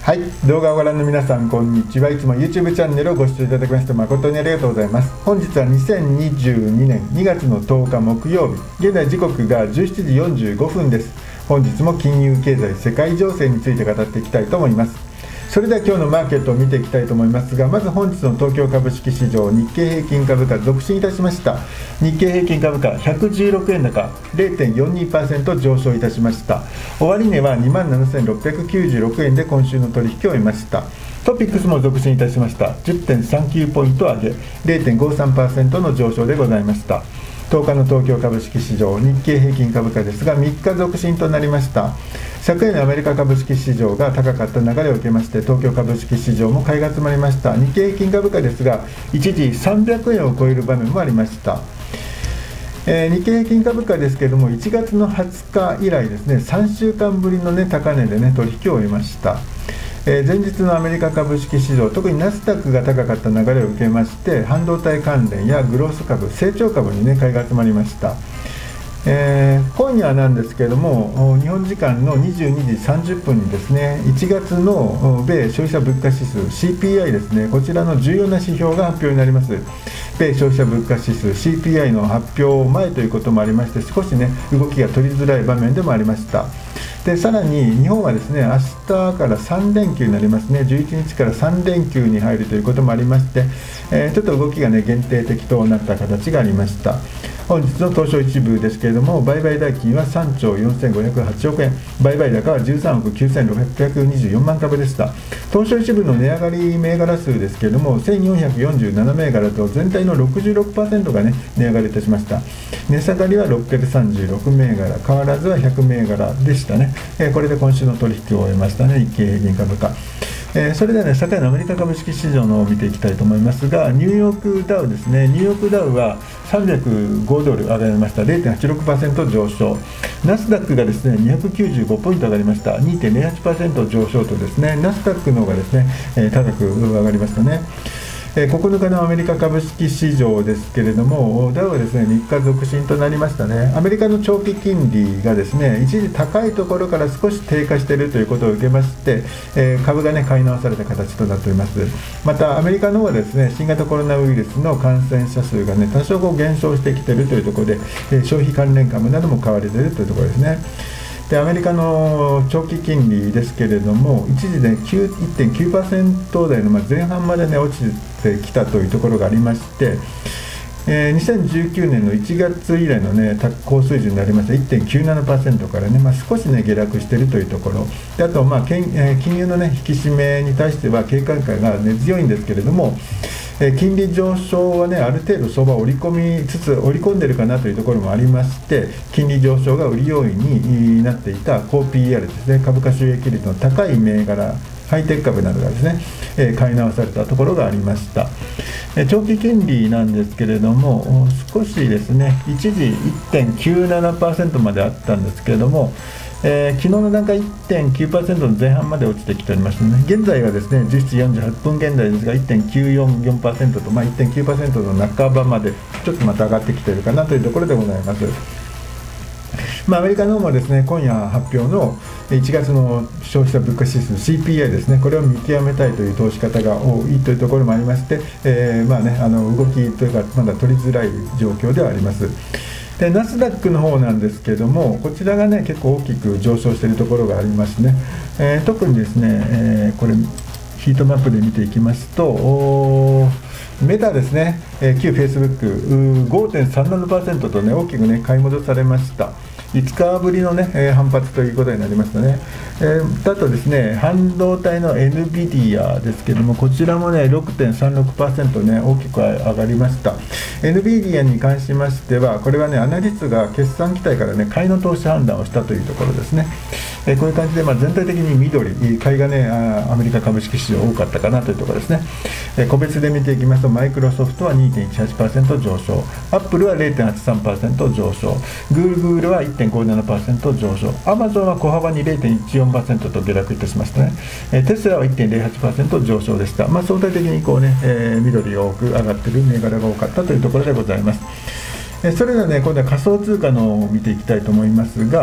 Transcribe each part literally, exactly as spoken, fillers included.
はい、動画をご覧の皆さんこんにちは。いつも YouTube チャンネルをご視聴いただきまして誠にありがとうございます。本日はにせんにじゅうにねんにがつのとおか木曜日、現在時刻がじゅうしちじよんじゅうごふんです。本日も金融経済世界情勢について語っていきたいと思います。それでは今日のマーケットを見ていきたいと思いますが、まず本日の東京株式市場、日経平均株価続伸いたしました。日経平均株価ひゃくじゅうろくえん高 れいてんよんにパーセント 上昇いたしました。終値は にまんななせんろっぴゃくきゅうじゅうろくえんで今週の取引を終えました。トピックスも続伸いたしました。 じゅってんさんきゅう ポイント上げ れいてんごさんパーセント の上昇でございました。とおかの東京株式市場、日経平均株価ですがみっか続伸となりました。昨夜のアメリカ株式市場が高かった流れを受けまして、東京株式市場も買いが集まりました。日経平均株価ですが一時さんびゃくえんを超える場面もありました。えー、日経平均株価ですけれどもいちがつのはつか以来ですね、さんしゅうかんぶりの、ね、高値で、ね、取引を終えました。えー、前日のアメリカ株式市場、特にナスダックが高かった流れを受けまして、半導体関連やグロース株、成長株に、ね、買いが集まりました。えー、今夜なんですけれども、日本時間のにじゅうにじさんじゅっぷんにですね、いちがつの米消費者物価指数 シーピーアイ ですね、こちらの重要な指標が発表になります。米消費者物価指数 シーピーアイ の発表前ということもありまして、少しね動きが取りづらい場面でもありました。でさらに日本はですね、明日からさんれんきゅうになりますね。じゅういちにちからさんれんきゅうに入るということもありまして、えー、ちょっと動きがね限定的となった形がありました。本日の東証一部ですけれども、売買代金はさんちょうよんせんごひゃくはちおくえん、売買高はじゅうさんおくきゅうせんろっぴゃくにじゅうよんまんかぶでした。東証一部の値上がり銘柄数ですけれども、せんよんひゃくよんじゅうななめいがらと全体の ろくじゅうろくパーセント が、ね、値上がりいたしました。値下がりはろっぴゃくさんじゅうろくめいがら、変わらずはひゃくめいがらでしたね。えー、これで今週の取引を終えましたね、日経平均株価。えー、それではね、昨夜のアメリカ株式市場のを見ていきたいと思いますが、ニューヨークダウですね、ニューヨークダウはさんびゃくごドル上がりました。 れいてんはちろくパーセント 上昇。ナスダックがですねにひゃくきゅうじゅうごポイント上がりました。 にてんぜろはちパーセント 上昇とですね、ナスダックの方がですね、えー、高く上がりましたね。ここのかのアメリカ株式市場ですけれども、ダウはですねみっか続伸となりましたね。アメリカの長期金利がですね一時高いところから少し低下しているということを受けまして、えー、株がね買い直された形となっております。またアメリカの方はですね新型コロナウイルスの感染者数がね多少こう減少してきているというところで、えー、消費関連株なども買われているというところですね。でアメリカの長期金利ですけれども、一時で、ね、いってんきゅうパーセント 台の前半まで、ね、落ちてきたというところがありまして、えー、にせんじゅうきゅうねんのいちがつ以来の、ね、高水準になりました いってんきゅうななパーセント からね、まあ、少し、ね、下落しているというところで、あと、まあ金えー、金融の、ね、引き締めに対しては警戒感が根強いんですけれども、えー、金利上昇は、ね、ある程度相場を織り込みつつ織り込んでいるかなというところもありまして、金利上昇が売り要因になっていた高 ピーイーアール ですね、株価収益率の高い銘柄、ハイテク株などがですね、えー、買い直されたところがありました。えー、長期金利なんですけれども、少しですね、一時 いってんきゅうななパーセント まであったんですけれども、えー、昨日の段階 いってんきゅうパーセント の前半まで落ちてきておりましてね、現在はですねじゅうしちじよんじゅうはっぷん現在ですが いってんきゅうよんよんパーセント と、まあ、いってんきゅうパーセント の半ばまでちょっとまた上がってきているかなというところでございます。まあ、アメリカの方もですね今夜発表のいちがつの消費者物価指数 シーピーアイ ですね、これを見極めたいという投資家が多いというところもありまして、えーまあね、あの動きというかまだ取りづらい状況ではあります。でナスダックの方なんですけれども、こちらがね結構大きく上昇しているところがありますね。えー、特にですね、えー、これヒートマップで見ていきますと、メタですね、えー、旧フェイスブック ごてんさんななパーセント とね大きくね買い戻されました。いつかぶりの、ね、反発ということになりましたね。えー、あとですね、半導体の エヌビディア ですけども、こちらもね ろくてんさんろくパーセント ね大きく上がりました。エヌビディア に関しましては、これはねアナリストが決算期待からね買いの投資判断をしたというところですね。えー、こういう感じで、まあ、全体的に緑、買いがねアメリカ株式市場多かったかなというところですね。えー、個別で見ていきますと、マイクロソフトは にてんいちはちパーセント 上昇、アップルは れいてんはちさんパーセント 上昇、グーグルは いってんごななパーセント 上昇、アマゾンは小幅に れいてんいちよんパーセント と下落いたしましたね。えー、テスラは いってんぜろはちパーセント 上昇でした。まあ、相対的にこうね、えー、緑が多く上がっている銘柄が多かったというところでございます。それではね、今度は仮想通貨のを見ていきたいと思いますが、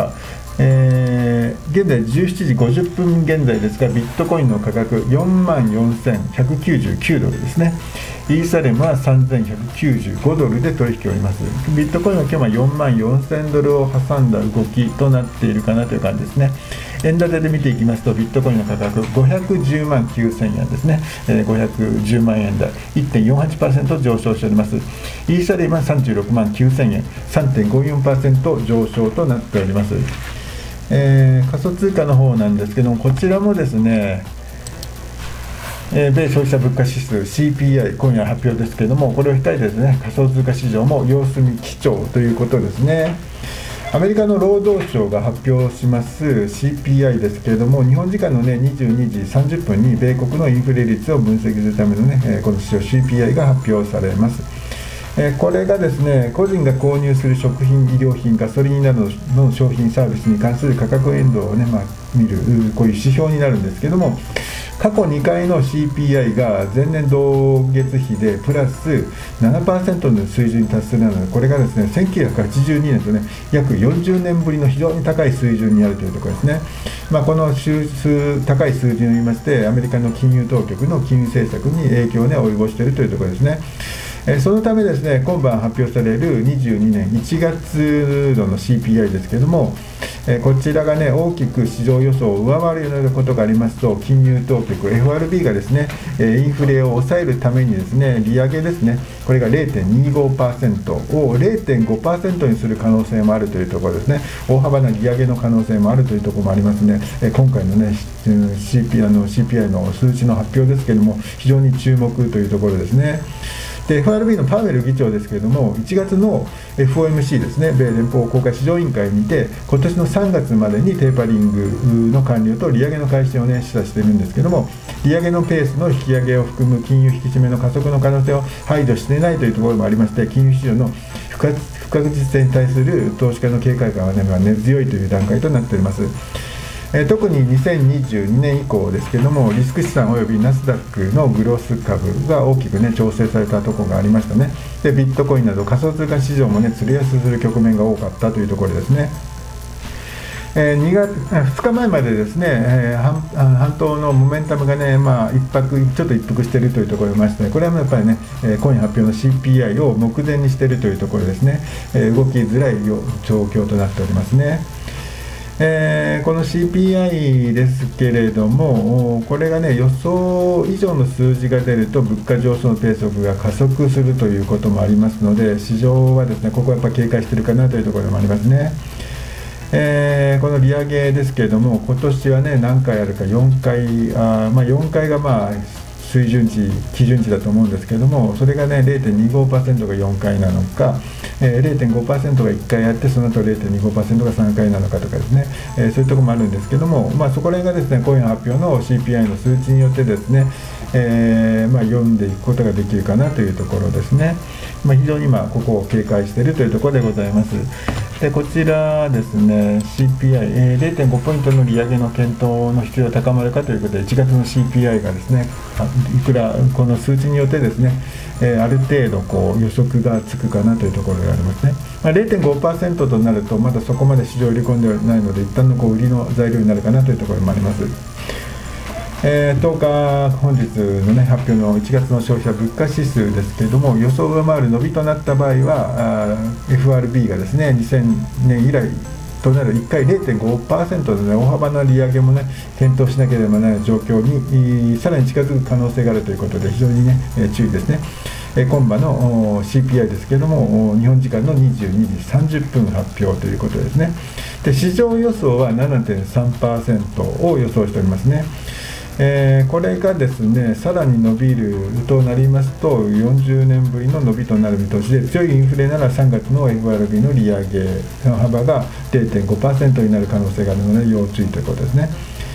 えー、現在じゅうしちじごじゅっぷん現在ですが、ビットコインの価格よんまんよんせんひゃくきゅうじゅうきゅうドルですね。イーサレムはさんぜんひゃくきゅうじゅうごドルで取引をおります。ビットコインは今日はよんまんよんせんドルを挟んだ動きとなっているかなという感じですね。円建てで見ていきますと、ビットコインの価格ごひゃくじゅうまんきゅうせんえんですね、えー、ごひゃくじゅうまんえん台 いってんよんはちパーセント 上昇しております。イーサレムはさんじゅうろくまんきゅうせんえん さんてんごよんパーセント 上昇となっております。えー、仮想通貨の方なんですけども、こちらもですね、えー、米消費者物価指数 シーピーアイ 今夜発表ですけれども、これを控えてですね、仮想通貨市場も様子見基調ということですね。アメリカの労働省が発表します シーピーアイ ですけれども、日本時間の、ね、にじゅうにじさんじゅっぷんに米国のインフレ率を分析するための、ね、この指標 シーピーアイ が発表されます。これがですね、個人が購入する食品、衣料品、ガソリンなどの商品サービスに関する価格変動を、ねまあ、見るこういう指標になるんですけども、過去にかいの シーピーアイ が前年同月比でプラス ななパーセント の水準に達するので、これがですねせんきゅうひゃくはちじゅうにねんとね約よんじゅうねんぶりの非常に高い水準にあるというところですね。まあ、この数高い数字を見まして、アメリカの金融当局の金融政策に影響を、ね、及ぼしているというところですね。えそのためですね、今晩発表されるにじゅうにねんいちがつ度の シーピーアイ ですけれども、えこちらがね大きく市場予想を上回るようなことがありますと、金融当局 エフアールビー がですねインフレを抑えるためにですね利上げですね、これが ゼロてんにごパーセント を ゼロてんごパーセント にする可能性もあるというところですね。大幅な利上げの可能性もあるというところもありますね。え今回のね シーピーアイ の シーピーアイ の数値の発表ですけれども、非常に注目というところですね。で エフアールビー のパウエル議長ですけれども、いちがつの エフオーエムシー ですね、米連邦公開市場委員会にて、今年のさんがつまでにテーパリングの完了と利上げの開始を、ね、示唆しているんですけれども、利上げのペースの引き上げを含む金融引き締めの加速の可能性を排除していないというところもありまして、金融市場の不確実性に対する投資家の警戒感は、ね、根強いという段階となっております。えー、特ににせんにじゅうにねん以降ですけれども、リスク資産およびナスダックのグロス株が大きく、ね、調整されたところがありましたね。でビットコインなど仮想通貨市場も、ね、釣り安する局面が多かったというところですね。えー、にがつふつかまえまでですね、えー、半, 半島のモメンタムがね、まあ、一服ちょっと一服しているというところがありまして、これはやっぱりね、えー、今夜発表の シーピーアイ を目前にしているというところですね。えー、動きづらい状況となっておりますね。えー、この シーピーアイ ですけれども、これがね予想以上の数字が出ると物価上昇のペースが加速するということもありますので、市場はですねここはやっぱ警戒しているかなというところもありますね。えー、この利上げですけれども、今年はね何回あるかよんかい、あ、まあ、よんかいがまあ水準値、基準値だと思うんですけれども、それがね ゼロてんにごパーセント がよんかいなのか、えー、ゼロてんごパーセント がいっかいあって、その後 ゼロてんにごパーセント がさんかいなのかとかですね、えー、そういうところもあるんですけども、まあ、そこら辺がですね今夜発表の シーピーアイ の数値によってですね、えーまあ、読んでいくことができるかなというところですね。まあ、非常に今ここを警戒しているというところでございます。でこちらですね シーピーアイ、えー、ゼロてんごポイントの利上げの検討の必要が高まるかということで、いちがつの シーピーアイ がですねいくらこの数値によってですね、えー、ある程度こう予測がつくかなというところがありますね。まあ、ゼロてんごパーセント となるとまだそこまで市場を売り込んではないので、一旦のこう売りの材料になるかなというところもあります。えー、とおか本日の、ね、発表のいちがつの消費者物価指数ですけれども、予想を上回る伸びとなった場合は エフアールビー がですねにせんねん以来となるいっかい ゼロてんごパーセント の、ね、大幅な利上げも、ね、検討しなければならない状況にさらに近づく可能性があるということで、非常に、ね、注意ですね。え今晩の シーピーアイ ですけれども、日本時間のにじゅうにじさんじゅっぷん発表ということですね。で市場予想は ななてんさんパーセント を予想しておりますね。えー、これがですねさらに伸びるとなりますとよんじゅうねんぶりの伸びとなる見通しで、強いインフレならさんがつの エフアールビー の利上げの幅が ゼロてんごパーセント になる可能性があるので要注意ということですね。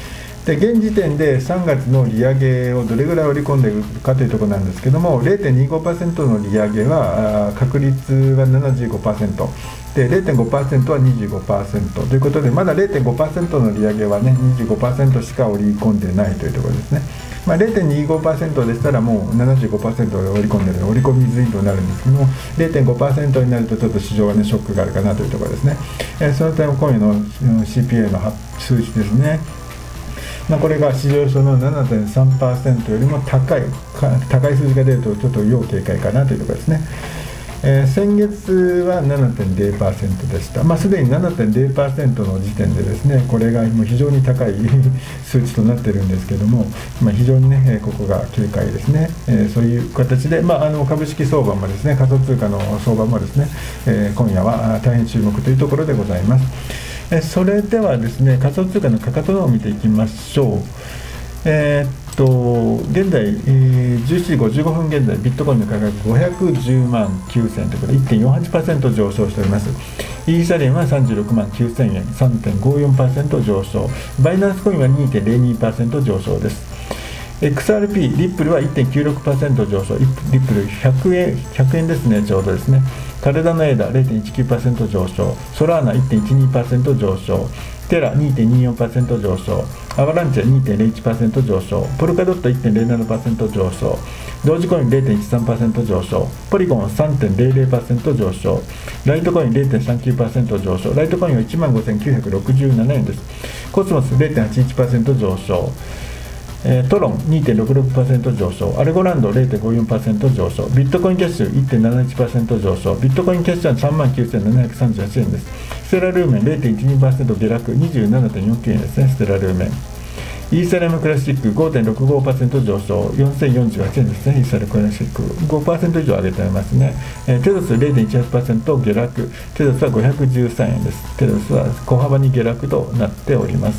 で現時点でさんがつの利上げをどれぐらい織り込んでいるかというところなんですけども、 ゼロてんにごパーセント の利上げは確率は ななじゅうごパーセント で ゼロてんごパーセント は にじゅうごパーセント ということで、まだ ゼロてんごパーセント の利上げはね にじゅうごパーセント しか織り込んでないというところですね。まあ、ゼロてんにごパーセント でしたらもう ななじゅうごパーセント で織り込んでる織り込み済みとなるんですけども、 ゼロてんごパーセント になるとちょっと市場はねショックがあるかなというところですね。えー、その点今夜の シーピーアイ の数値ですね。まあ、これが市場予想の ななてんさんパーセント よりも高い高い数字が出るとちょっと要警戒かなというところですね。えー、先月は ななてんゼロパーセント でした。まあ、すでに ななてんゼロパーセント の時点でですね、これがもう非常に高い数値となっているんですけども、まあ、非常にねここが警戒ですね。えー、そういう形で、まあ、あの株式相場もですね、仮想通貨の相場もですね、えー、今夜は大変注目というところでございます。それではですね、仮想通貨の価格を見ていきましょう。えー、っと現在、えー、じゅうしちじごじゅうごふん現在、ビットコインの価格ごひゃくじゅうまんきゅうせんということで いってんよんはちパーセント 上昇しております。イーサリアムはさんじゅうろくまんきゅうせんえん、さんてんごよんパーセント 上昇。バイナンスコインは にてんゼロにパーセント 上昇です。エックスアールピー、リップルは いってんきゅうろくパーセント 上昇、リップルひゃくえん、ひゃくえんですね、ちょうどですね。カルダノエーダ ゼロてんいちきゅうパーセント 上昇、ソラーナ いってんいちにパーセント 上昇、テラ にてんによんパーセント 上昇、アバランチェ にてんゼロいちパーセント 上昇、ポルカドット いってんゼロななパーセント 上昇、同時コイン ゼロてんいちさんパーセント 上昇、ポリゴン さんてんゼロゼロパーセント 上昇、ライトコイン ゼロてんさんきゅうパーセント 上昇、ライトコインは いちまんごせんきゅうひゃくろくじゅうななえんです。コスモス ゼロてんはちいちパーセント 上昇、トロン にてんろくろくパーセント 上昇、アルゴランド ゼロてんごよんパーセント 上昇、ビットコインキャッシュ いってんなないちパーセント 上昇、ビットコインキャッシュは さんまんきゅうせんななひゃくさんじゅうはちえんです。ステラルーメン ゼロてんいちにパーセント 下落 にじゅうななてんよんきゅうえんですね。ステラルーメンイーサリアムクラシック ごてんろくごパーセント 上昇、よんせんよんじゅうはちえんですね。イーサリアムクラシック ごパーセント 以上上げてありますね。えー、テドス ゼロてんいちはちパーセント 下落、テドスはごひゃくじゅうさんえんです。テドスは小幅に下落となっております。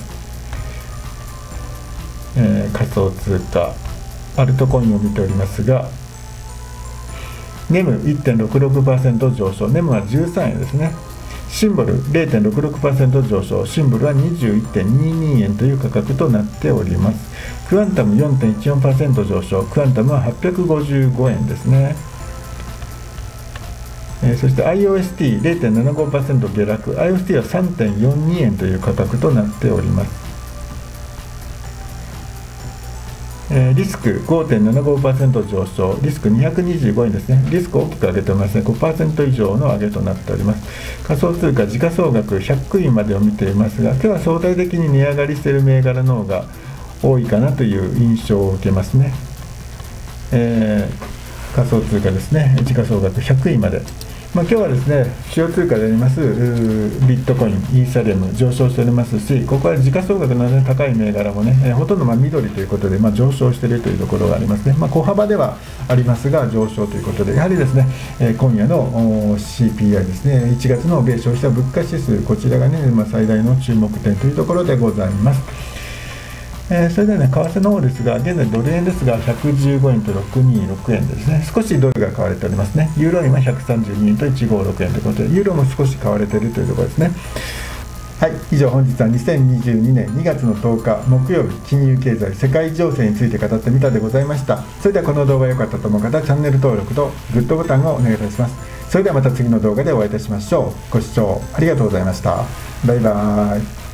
えー、仮想通貨アルトコインを見ておりますが、ネム いってんろくろくパーセント 上昇、ネムはじゅうさんえんですね。シンボル ゼロてんろくろくパーセント 上昇、シンボルは にじゅういってんににえんという価格となっております。クアンタム よんてんいちよんパーセント 上昇、クアンタムははっぴゃくごじゅうごえんですね。えー、そして アイオーエスティー ゼロてんななごパーセント 下落、 アイオーエスティー は さんてんよんにえんという価格となっております。えー、リスク ごてんななごパーセント 上昇、リスクにひゃくにじゅうごえんですね。リスクを大きく上げておりますね。ごパーセント 以上の上げとなっております。仮想通貨時価総額ひゃくいまでを見ていますが、今日は相対的に値上がりしている銘柄の方が多いかなという印象を受けますね。えー、仮想通貨ですね、時価総額ひゃくいまで。まあ、今日はですね、主要通貨でありますビットコイン、イーサリアム上昇しておりますし、ここは時価総額の、ね、高い銘柄もね、えー、ほとんどまあ緑ということで、まあ、上昇しているというところがありますね。まあ、小幅ではありますが上昇ということで、やはりですね、えー、今夜の シーピーアイ ですね、いちがつの米消費者物価指数、こちらがね、まあ、最大の注目点というところでございます。えー、それではね、為替の方ですが、現在ドル円ですがひゃくじゅうごえんとろくにろくえんですね。少しドルが買われておりますね。ユーロ円はひゃくさんじゅうにえんといちごろくえんということで、ユーロも少し買われているというところですね。はい、以上本日はにせんにじゅうにねんにがつのとおか木曜日、金融経済世界情勢について語ってみたでございました。それではこの動画が良かったと思う方はチャンネル登録とグッドボタンをお願いいたします。それではまた次の動画でお会いいたしましょう。ご視聴ありがとうございました。バイバーイ。